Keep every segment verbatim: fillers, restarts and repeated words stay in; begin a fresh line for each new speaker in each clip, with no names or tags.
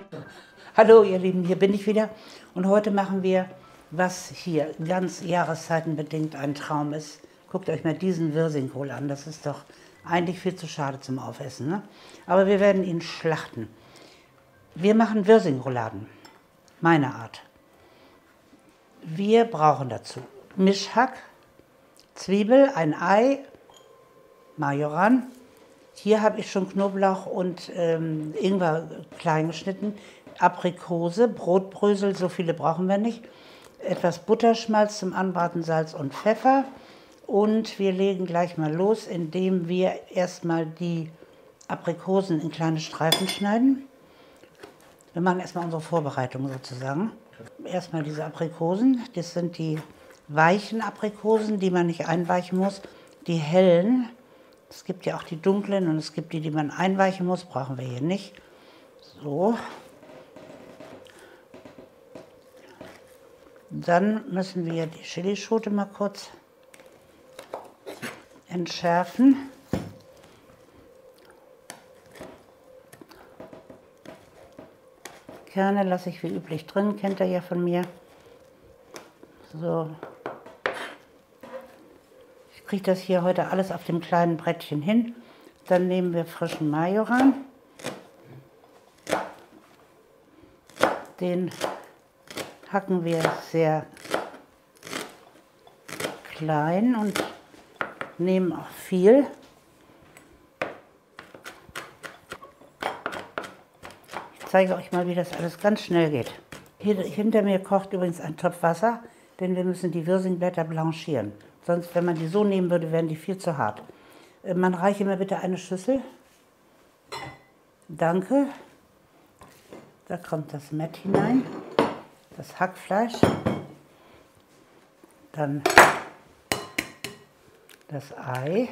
Hallo ihr Lieben, hier bin ich wieder und heute machen wir, was hier ganz jahreszeitenbedingt ein Traum ist. Guckt euch mal diesen Wirsingkohl an, das ist doch eigentlich viel zu schade zum Aufessen, ne? Aber wir werden ihn schlachten. Wir machen Wirsingrouladen, meine Art. Wir brauchen dazu Mischhack, Zwiebel, ein Ei, Majoran. Hier habe ich schon Knoblauch und ähm, Ingwer klein geschnitten, Aprikose, Brotbrösel, so viele brauchen wir nicht, etwas Butterschmalz zum Anbraten, Salz und Pfeffer. Und wir legen gleich mal los, indem wir erstmal die Aprikosen in kleine Streifen schneiden. Wir machen erstmal unsere Vorbereitung sozusagen. Erstmal diese Aprikosen, das sind die weichen Aprikosen, die man nicht einweichen muss. Die hellen, es gibt ja auch die dunklen und es gibt die, die man einweichen muss, brauchen wir hier nicht. So. Dann müssen wir die Chilischote mal kurz entschärfen. Kerne lasse ich wie üblich drin, kennt ihr ja von mir. So. Ich kriege das hier heute alles auf dem kleinen Brettchen hin. Dann nehmen wir frischen Majoran. Den hacken wir sehr klein und nehmen auch viel. Ich zeige euch mal, wie das alles ganz schnell geht. Hier hinter mir kocht übrigens ein Topf Wasser, denn wir müssen die Wirsingblätter blanchieren. Sonst, wenn man die so nehmen würde, wären die viel zu hart. Man reiche mir bitte eine Schüssel. Danke. Da kommt das Mett hinein, das Hackfleisch, dann das Ei,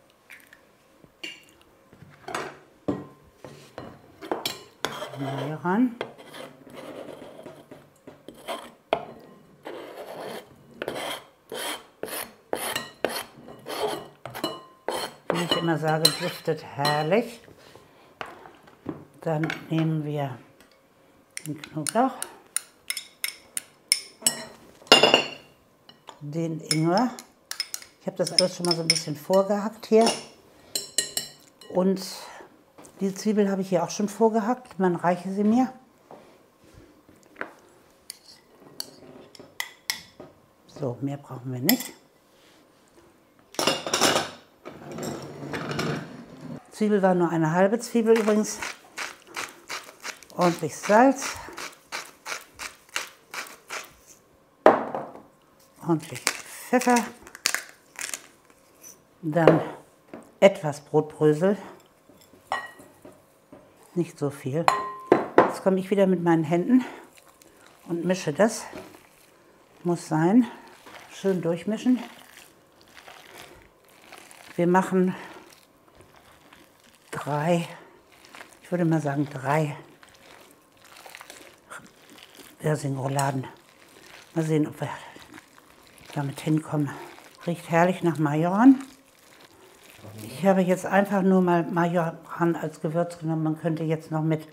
Majoran, wie ich immer sage, duftet herrlich. Dann nehmen wir den Knoblauch, den Ingwer. Ich habe das alles schon mal so ein bisschen vorgehackt hier. Und die Zwiebel habe ich hier auch schon vorgehackt. Man reiche sie mir. So, mehr brauchen wir nicht. Zwiebel war nur eine halbe Zwiebel übrigens. Ordentlich Salz. Ordentlich Pfeffer. Dann etwas Brotbrösel. Nicht so viel. Jetzt komme ich wieder mit meinen Händen und mische das. Muss sein. Schön durchmischen. Wir machen drei, ich würde mal sagen drei Wirsingrouladen. Mal sehen, ob wir damit hinkommen. Riecht herrlich nach Majoran. Ich habe jetzt einfach nur mal Majoran als Gewürz genommen. Man könnte jetzt noch mit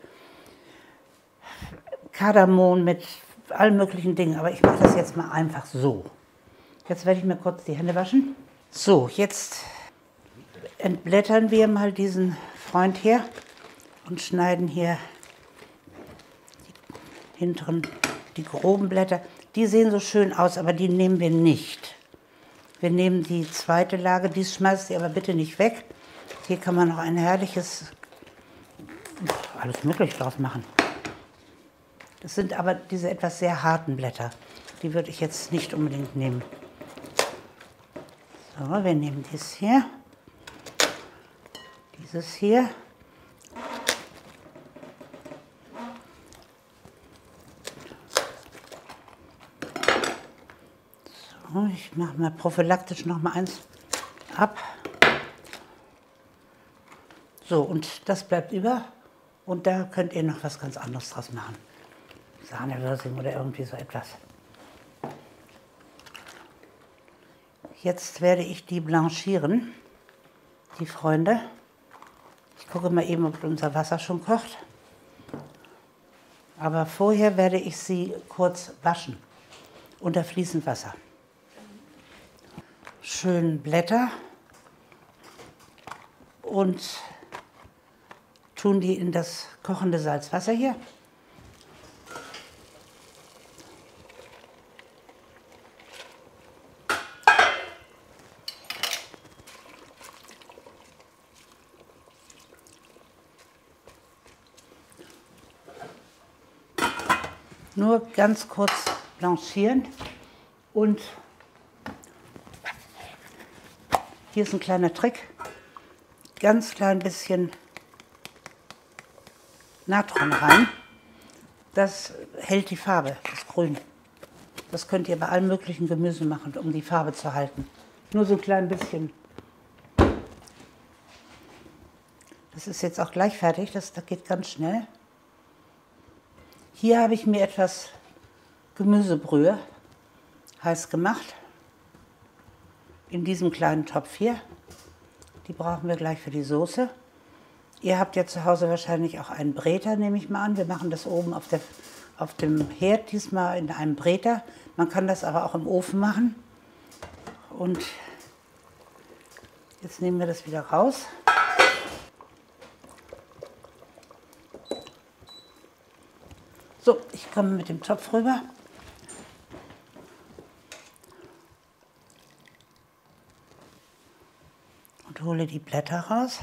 Kardamom, mit allen möglichen Dingen, aber ich mache das jetzt mal einfach so. Jetzt werde ich mir kurz die Hände waschen. So, jetzt entblättern wir mal diesen Freund hier und schneiden hier die hinteren, die groben Blätter. Die sehen so schön aus, aber die nehmen wir nicht. Wir nehmen die zweite Lage, die schmeißt ihr aber bitte nicht weg. Hier kann man noch ein herrliches, alles mögliche draus machen. Das sind aber diese etwas sehr harten Blätter. Die würde ich jetzt nicht unbedingt nehmen. So, wir nehmen das hier. Dieses hier. So, ich mache mal prophylaktisch noch mal eins ab. So, und das bleibt über. Und da könnt ihr noch was ganz anderes draus machen. Sahnewürsing oder irgendwie so etwas. Jetzt werde ich die blanchieren, die Freunde. Ich gucke mal eben, ob unser Wasser schon kocht. Aber vorher werde ich sie kurz waschen unter fließend Wasser. Schön Blätter und tun die in das kochende Salzwasser hier. Nur ganz kurz blanchieren und hier ist ein kleiner Trick, ganz klein bisschen Natron rein, das hält die Farbe, das Grün. Das könnt ihr bei allen möglichen Gemüsen machen, um die Farbe zu halten. Nur so ein klein bisschen. Das ist jetzt auch gleich fertig, das, das geht ganz schnell. Hier habe ich mir etwas Gemüsebrühe heiß gemacht. In diesem kleinen Topf hier. Die brauchen wir gleich für die Soße. Ihr habt ja zu Hause wahrscheinlich auch einen Bräter, nehme ich mal an. Wir machen das oben auf, der, auf dem Herd, diesmal in einem Bräter. Man kann das aber auch im Ofen machen. Und jetzt nehmen wir das wieder raus. So, ich komme mit dem Topf rüber. Und hole die Blätter raus.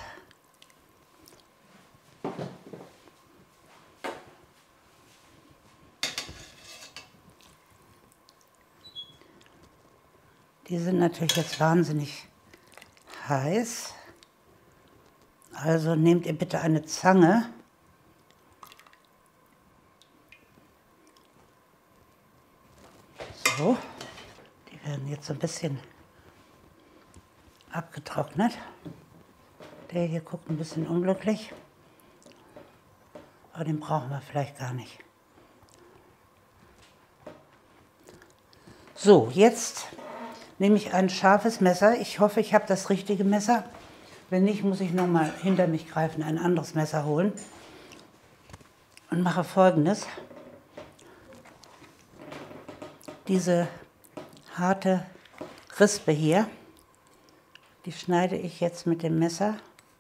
Die sind natürlich jetzt wahnsinnig heiß. Also nehmt ihr bitte eine Zange. So, die werden jetzt so ein bisschen abgetrocknet. Der hier guckt ein bisschen unglücklich, aber den brauchen wir vielleicht gar nicht. So, jetzt nehme ich ein scharfes Messer. Ich hoffe, ich habe das richtige Messer. Wenn nicht, muss ich noch mal hinter mich greifen, ein anderes Messer holen. Und mache Folgendes. Diese harte Rispe hier, die schneide ich jetzt mit dem Messer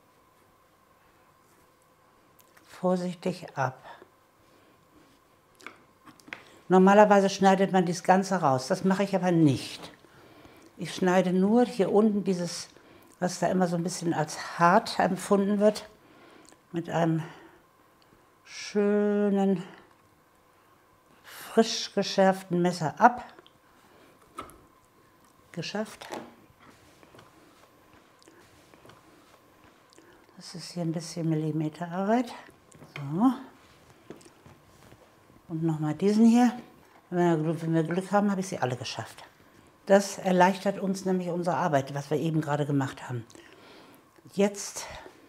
vorsichtig ab. Normalerweise schneidet man das Ganze raus, das mache ich aber nicht. Ich schneide nur hier unten dieses, was da immer so ein bisschen als hart empfunden wird, mit einem schönen, frisch geschärften Messer ab. Geschafft. Das ist hier ein bisschen Millimeterarbeit. So. Und nochmal diesen hier. Wenn wir, wenn wir Glück haben, habe ich sie alle geschafft. Das erleichtert uns nämlich unsere Arbeit, was wir eben gerade gemacht haben. Jetzt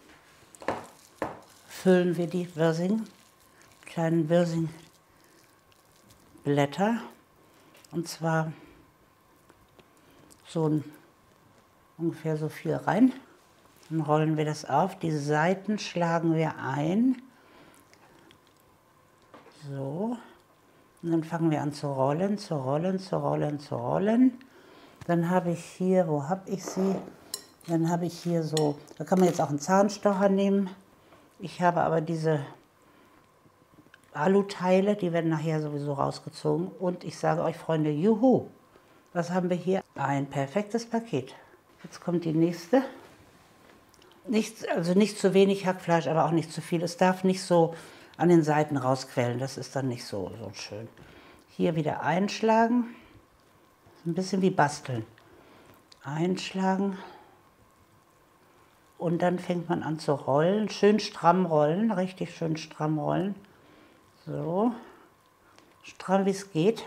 füllen wir die Wirsing, kleinen Wirsingblätter. Und zwar so ein, ungefähr so viel rein. Dann rollen wir das auf. Die Seiten schlagen wir ein. So. Und dann fangen wir an zu rollen, zu rollen, zu rollen, zu rollen. Dann habe ich hier, wo habe ich sie? Dann habe ich hier so, da kann man jetzt auch einen Zahnstocher nehmen. Ich habe aber diese Aluteile, die werden nachher sowieso rausgezogen. Und ich sage euch, Freunde, juhu! Was haben wir hier? Ein perfektes Paket. Jetzt kommt die nächste. Nicht, also nicht zu wenig Hackfleisch, aber auch nicht zu viel. Es darf nicht so an den Seiten rausquellen, das ist dann nicht so, so schön. Hier wieder einschlagen, ein bisschen wie basteln. Einschlagen und dann fängt man an zu rollen, schön stramm rollen, richtig schön stramm rollen. So, stramm wie es geht.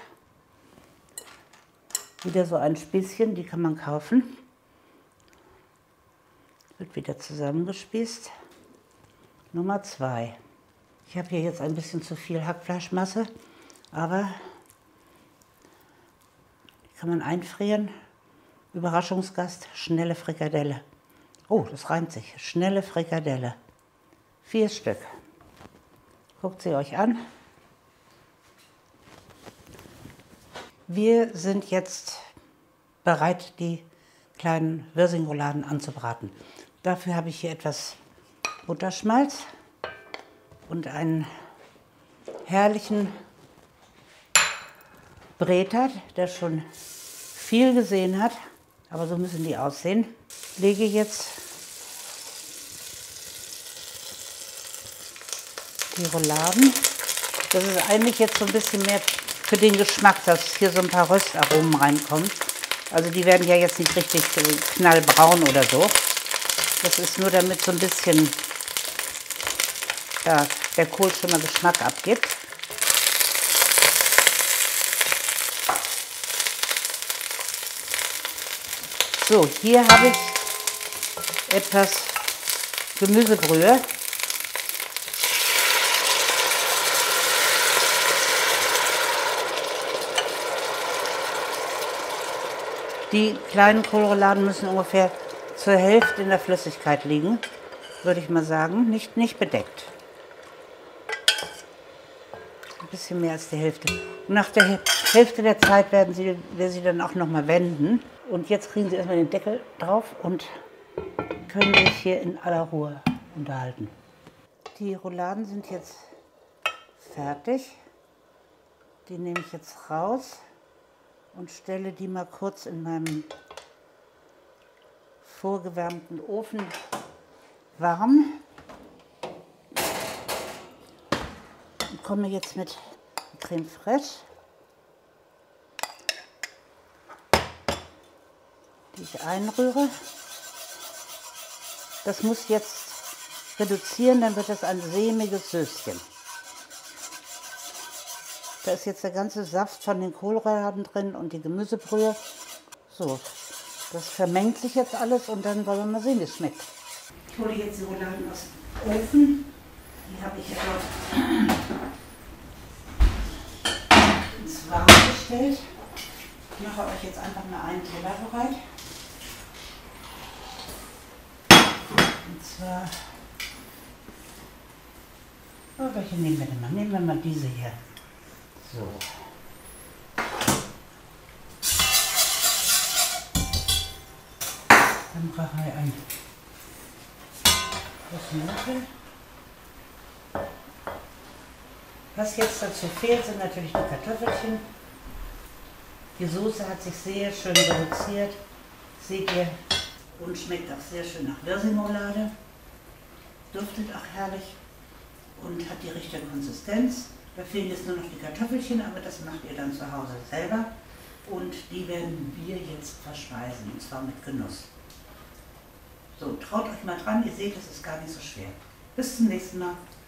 Wieder so ein Spießchen, die kann man kaufen. Wird wieder zusammengespießt. Nummer zwei. Ich habe hier jetzt ein bisschen zu viel Hackfleischmasse, aber die kann man einfrieren. Überraschungsgast, schnelle Frikadelle. Oh, das reimt sich. Schnelle Frikadelle. Vier Stück. Guckt sie euch an. Wir sind jetzt bereit, die kleinen Wirsing-Rouladen anzubraten. Dafür habe ich hier etwas Butterschmalz und einen herrlichen Bräter, der schon viel gesehen hat, aber so müssen die aussehen. Lege jetzt die Rouladen. Das ist eigentlich jetzt so ein bisschen mehr für den Geschmack, dass hier so ein paar Röstaromen reinkommen. Also die werden ja jetzt nicht richtig knallbraun oder so. Das ist nur, damit so ein bisschen ja, der Kohl schon mal Geschmack abgibt. So, hier habe ich etwas Gemüsebrühe. Die kleinen Kohlrouladen müssen ungefähr zur Hälfte in der Flüssigkeit liegen, würde ich mal sagen. Nicht, nicht bedeckt. Ein bisschen mehr als die Hälfte. Und nach der Hälfte der Zeit werden Sie, werden Sie dann auch noch mal wenden. Und jetzt kriegen Sie erstmal den Deckel drauf und können sich hier in aller Ruhe unterhalten. Die Rouladen sind jetzt fertig. Die nehme ich jetzt raus und stelle die mal kurz in meinem vorgewärmten Ofen warm. Und komme jetzt mit Creme fraiche, die ich einrühre. Das muss jetzt reduzieren, dann wird das ein sämiges Söschen. Da ist jetzt der ganze Saft von den Kohlrouladen drin und die Gemüsebrühe. So, das vermengt sich jetzt alles und dann wollen wir mal sehen, wie es schmeckt. Ich hole jetzt die Rouladen aus dem Ofen. Die habe ich ja dort ins Warme gestellt. Ich mache euch jetzt einfach mal einen Teller bereit. Und zwar, oh, welche nehmen wir denn mal? Nehmen wir mal diese hier. So. Dann brauchen wir ein Löffel. Was jetzt dazu fehlt, sind natürlich die Kartoffelchen. Die Soße hat sich sehr schön reduziert, seht ihr, und schmeckt auch sehr schön nach Wirsing-Roulade. Duftet auch herrlich und hat die richtige Konsistenz. Da fehlen jetzt nur noch die Kartoffelchen, aber das macht ihr dann zu Hause selber. Und die werden wir jetzt verspeisen, und zwar mit Genuss. So, traut euch mal dran, ihr seht, es ist gar nicht so schwer. Bis zum nächsten Mal.